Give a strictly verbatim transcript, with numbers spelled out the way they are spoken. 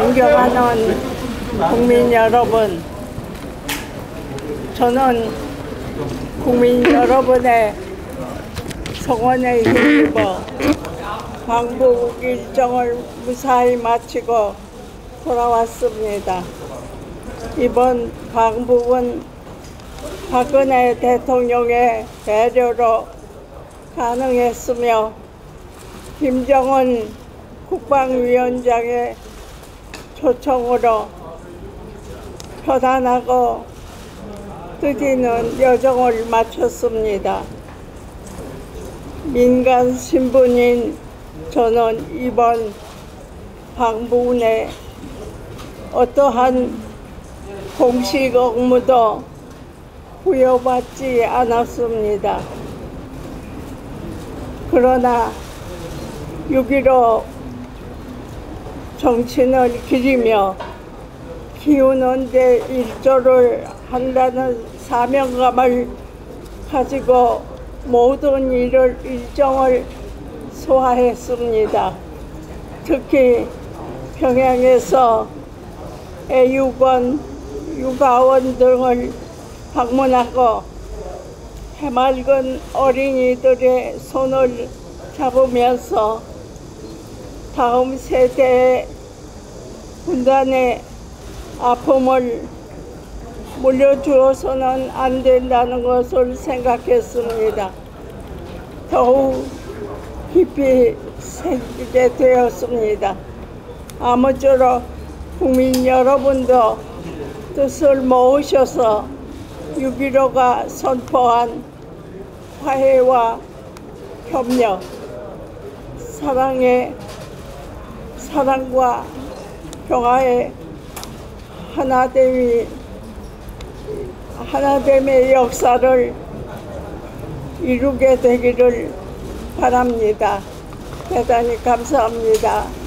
존경하는 국민 여러분, 저는 국민 여러분의 성원에 힘입어 방북 일정을 무사히 마치고 돌아왔습니다. 이번 방북은 박근혜 대통령의 배려로 가능했으며 김정은 국방위원장의 초청으로 편안하고 뜻있는 여정을 마쳤습니다. 민간 신분인 저는 이번 방북에 어떠한 공식 업무도 부여받지 않았습니다. 그러나 육 일오 정신을 기리며 키우는 데 일조를 한다는 사명감을 가지고 모든 일을 일정을 소화했습니다. 특히 평양에서 애육원, 육아원 등을 방문하고 해맑은 어린이들의 손을 잡으면서 다음 세대의 분단의 아픔을 물려주어서는 안 된다는 것을 생각했습니다. 더욱 깊이 새기게 되었습니다. 아무쪼록 국민 여러분도 뜻을 모으셔서 육 일오가 선포한 화해와 협력, 사랑의 사랑과 평화의 하나됨이 하나됨의 역사를 이루게 되기를 바랍니다. 대단히 감사합니다.